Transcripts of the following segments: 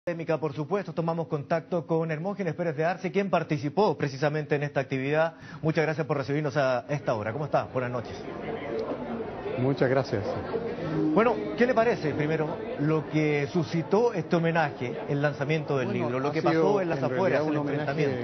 Académica, por supuesto, tomamos contacto con Hermógenes Pérez de Arce, quien participó precisamente en esta actividad. Muchas gracias por recibirnos a esta hora. ¿Cómo está? Buenas noches. Muchas gracias. Bueno, ¿qué le parece primero lo que suscitó este homenaje, el lanzamiento del libro, lo que pasó en las afueras, el enfrentamiento?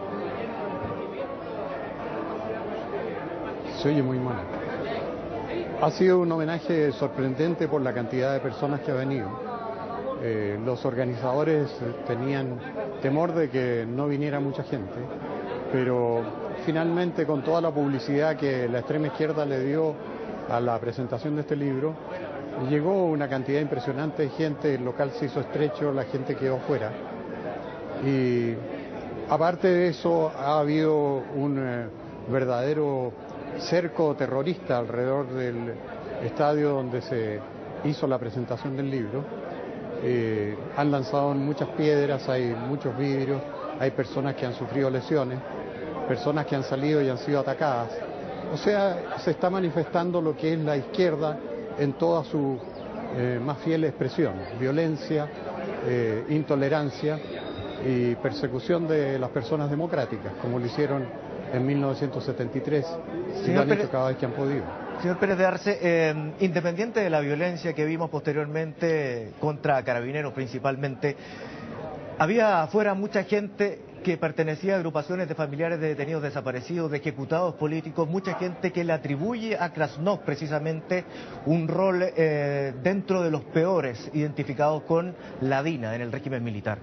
Se oye muy mal. Ha sido un homenaje sorprendente por la cantidad de personas que ha venido. Los organizadores tenían temor de que no viniera mucha gente, pero finalmente, con toda la publicidad que la extrema izquierda le dio a la presentación de este libro, llegó una cantidad impresionante de gente, el local se hizo estrecho, la gente quedó fuera. Y aparte de eso, ha habido un verdadero cerco terrorista alrededor del estadio donde se hizo la presentación del libro. Han lanzado muchas piedras, hay muchos vidrios, hay personas que han sufrido lesiones, personas que han salido y han sido atacadas. O sea, se está manifestando lo que es la izquierda en toda su más fiel expresión: violencia, intolerancia y persecución de las personas democráticas, como lo hicieron en 1973 y lo han hecho cada vez que han podido. Señor Pérez de Arce, independiente de la violencia que vimos posteriormente contra carabineros principalmente, había afuera mucha gente que pertenecía a agrupaciones de familiares de detenidos desaparecidos, de ejecutados políticos, mucha gente que le atribuye a Krasnov precisamente un rol dentro de los peores identificados con la DINA en el régimen militar.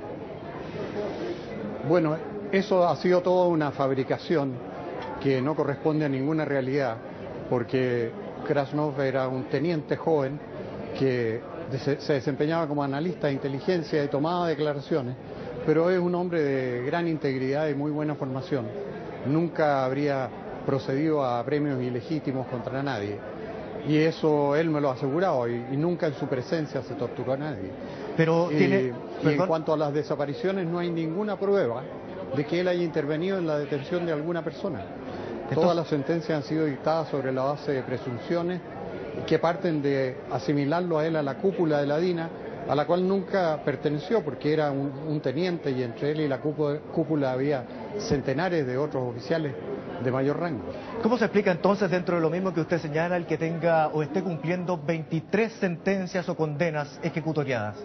Bueno, eso ha sido toda una fabricación que no corresponde a ninguna realidad, porque Krasnov era un teniente joven que se desempeñaba como analista de inteligencia y tomaba declaraciones, pero es un hombre de gran integridad y muy buena formación. Nunca habría procedido a premios ilegítimos contra nadie. Y eso él me lo ha asegurado, y nunca en su presencia se torturó a nadie. Pero y en cuanto a las desapariciones, no hay ninguna prueba de que él haya intervenido en la detención de alguna persona. Todas las sentencias han sido dictadas sobre la base de presunciones que parten de asimilarlo a él a la cúpula de la DINA, a la cual nunca perteneció, porque era un teniente, y entre él y la cúpula había centenares de otros oficiales de mayor rango. ¿Cómo se explica entonces, dentro de lo mismo que usted señala, el que tenga o esté cumpliendo 23 sentencias o condenas ejecutoriadas?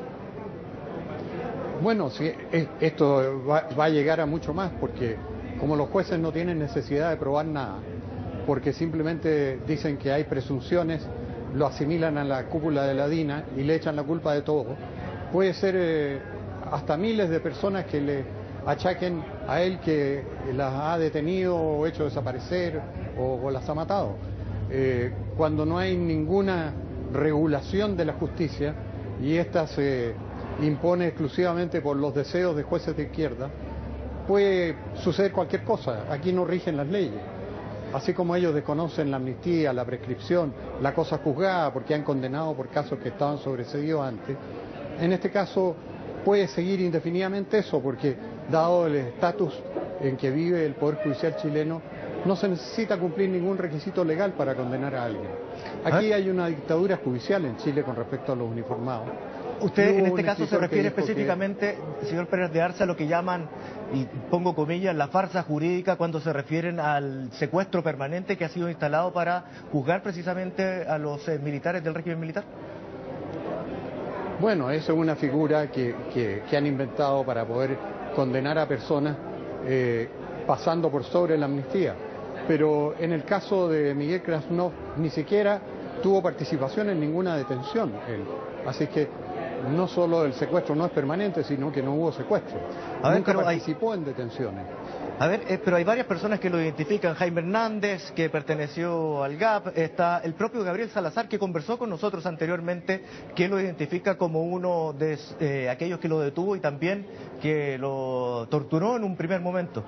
Bueno, sí, esto va a llegar a mucho más, porque como los jueces no tienen necesidad de probar nada, porque simplemente dicen que hay presunciones, lo asimilan a la cúpula de la DINA y le echan la culpa de todo, puede ser hasta miles de personas que le achaquen a él que las ha detenido o hecho desaparecer o las ha matado. Cuando no hay ninguna regulación de la justicia y esta se impone exclusivamente por los deseos de jueces de izquierda, puede suceder cualquier cosa. Aquí no rigen las leyes. Así como ellos desconocen la amnistía, la prescripción, la cosa juzgada, porque han condenado por casos que estaban sobreseídos antes, en este caso puede seguir indefinidamente eso, porque dado el estatus en que vive el Poder Judicial chileno, no se necesita cumplir ningún requisito legal para condenar a alguien. Aquí hay una dictadura judicial en Chile con respecto a los uniformados. Usted en este caso se refiere específicamente, señor Pérez de Arce, a lo que llaman, y pongo comillas, la farsa jurídica, cuando se refieren al secuestro permanente que ha sido instalado para juzgar precisamente a los militares del régimen militar. Bueno, esa es una figura que han inventado para poder condenar a personas pasando por sobre la amnistía. Pero en el caso de Miguel Krasnov ni siquiera tuvo participación en ninguna detención él. Así que no solo el secuestro no es permanente, sino que no hubo secuestro. Nunca participó en detenciones. A ver, pero hay varias personas que lo identifican. Jaime Hernández, que perteneció al GAP, está el propio Gabriel Salazar, que conversó con nosotros anteriormente, que lo identifica como uno de aquellos que lo detuvo y también que lo torturó en un primer momento.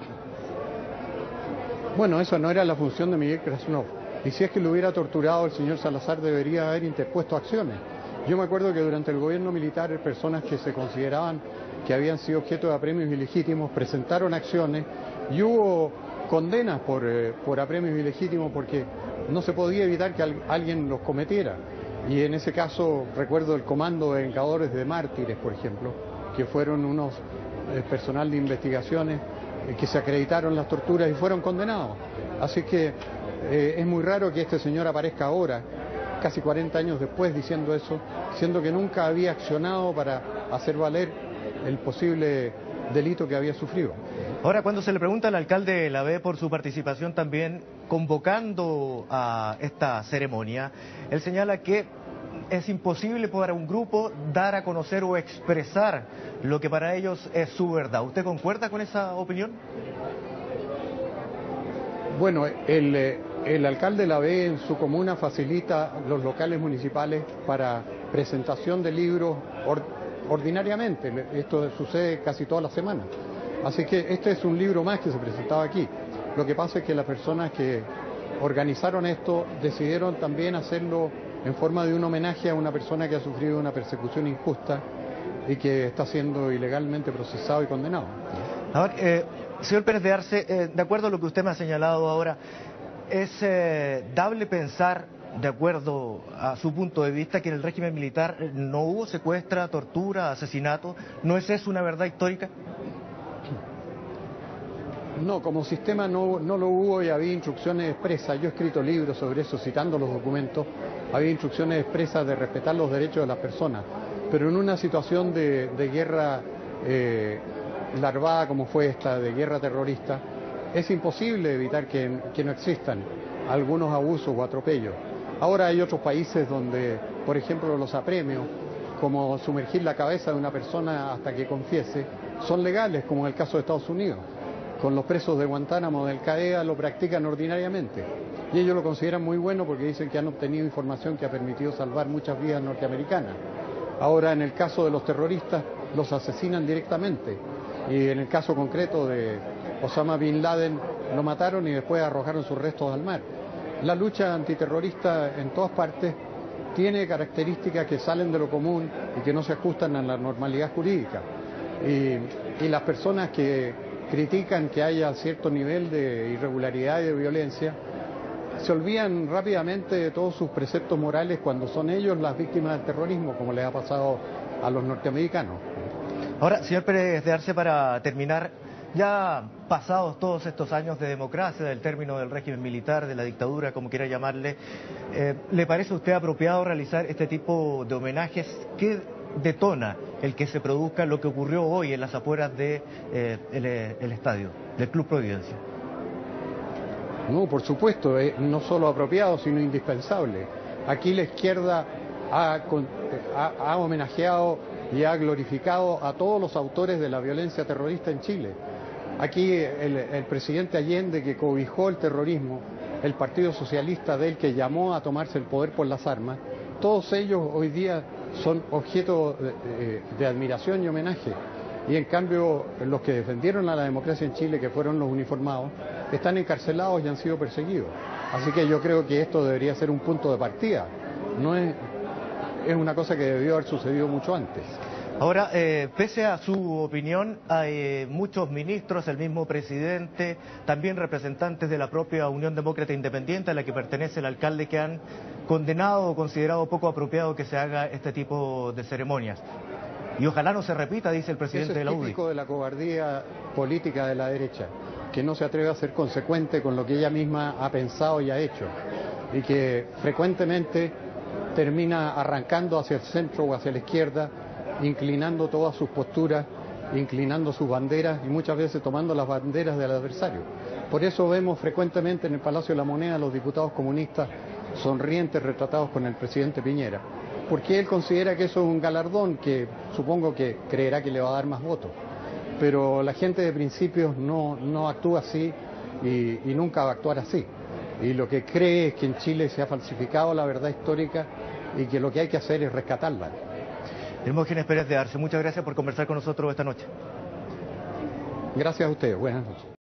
Bueno, esa no era la función de Miguel Krasnov. Y si es que lo hubiera torturado, el señor Salazar debería haber interpuesto acciones. Yo me acuerdo que durante el gobierno militar, personas que se consideraban que habían sido objeto de apremios ilegítimos presentaron acciones y hubo condenas por apremios ilegítimos, porque no se podía evitar que alguien los cometiera. Y en ese caso recuerdo el Comando de Vengadores de Mártires, por ejemplo, que fueron unos personal de investigaciones que se acreditaron las torturas y fueron condenados. Así que es muy raro que este señor aparezca ahora, casi 40 años después, diciendo eso, siendo que nunca había accionado para hacer valer el posible delito que había sufrido. Ahora, cuando se le pregunta al alcalde de La Vez por su participación también convocando a esta ceremonia, él señala que es imposible para un grupo dar a conocer o expresar lo que para ellos es su verdad. ¿Usted concuerda con esa opinión? Bueno, el alcalde de La Vez en su comuna facilita los locales municipales para presentación de libros ordinariamente. Esto sucede casi toda la semana. Así que este es un libro más que se presentaba aquí. Lo que pasa es que las personas que organizaron esto decidieron también hacerlo en forma de un homenaje a una persona que ha sufrido una persecución injusta y que está siendo ilegalmente procesado y condenado. Ahora, señor Pérez de Arce, de acuerdo a lo que usted me ha señalado ahora, ¿es dable pensar, de acuerdo a su punto de vista, que en el régimen militar no hubo secuestra, tortura, asesinato? ¿No es eso una verdad histórica? No, como sistema no lo hubo y había instrucciones expresas. Yo he escrito libros sobre eso, citando los documentos. Había instrucciones expresas de respetar los derechos de las personas. Pero en una situación de guerra larvada como fue esta, de guerra terrorista, es imposible evitar que no existan algunos abusos o atropellos. Ahora hay otros países donde, por ejemplo, los apremios, como sumergir la cabeza de una persona hasta que confiese, son legales, como en el caso de Estados Unidos. Con los presos de Guantánamo del CAEA lo practican ordinariamente. Y ellos lo consideran muy bueno porque dicen que han obtenido información que ha permitido salvar muchas vidas norteamericanas. Ahora, en el caso de los terroristas, los asesinan directamente. Y en el caso concreto de Osama Bin Laden, lo mataron y después arrojaron sus restos al mar. La lucha antiterrorista en todas partes tiene características que salen de lo común y que no se ajustan a la normalidad jurídica. Y las personas que critican que haya cierto nivel de irregularidad y de violencia se olvidan rápidamente de todos sus preceptos morales cuando son ellos las víctimas del terrorismo, como les ha pasado a los norteamericanos. Ahora, señor Pérez de Arce, para terminar, ya pasados todos estos años de democracia, del término del régimen militar, de la dictadura, como quiera llamarle, ¿le parece a usted apropiado realizar este tipo de homenajes? ¿Qué detona el que se produzca lo que ocurrió hoy en las afueras de el estadio del Club Providencia? No, por supuesto, no solo apropiado, sino indispensable. Aquí la izquierda ha homenajeado y ha glorificado a todos los autores de la violencia terrorista en Chile. Aquí el presidente Allende, que cobijó el terrorismo, el Partido Socialista de él, que llamó a tomarse el poder por las armas, todos ellos hoy día son objeto de admiración y homenaje. Y en cambio, los que defendieron a la democracia en Chile, que fueron los uniformados, están encarcelados y han sido perseguidos. Así que yo creo que esto debería ser un punto de partida. No es una cosa que debió haber sucedido mucho antes. Ahora, pese a su opinión, hay muchos ministros, el mismo presidente, también representantes de la propia Unión Demócrata Independiente, a la que pertenece el alcalde, que han condenado o considerado poco apropiado que se haga este tipo de ceremonias. Y ojalá no se repita, dice el presidente de la UDI. Eso es típico de la cobardía política de la derecha, que no se atreve a ser consecuente con lo que ella misma ha pensado y ha hecho, y que frecuentemente termina arrancando hacia el centro o hacia la izquierda, inclinando todas sus posturas, inclinando sus banderas y muchas veces tomando las banderas del adversario. Por eso vemos frecuentemente en el Palacio de la Moneda a los diputados comunistas sonrientes retratados con el presidente Piñera, porque él considera que eso es un galardón que supongo que creerá que le va a dar más votos. Pero la gente de principios no actúa así y nunca va a actuar así. Y lo que cree es que en Chile se ha falsificado la verdad histórica y que lo que hay que hacer es rescatarla. Hermógenes Pérez de Arce, muchas gracias por conversar con nosotros esta noche. Gracias a ustedes, buenas noches.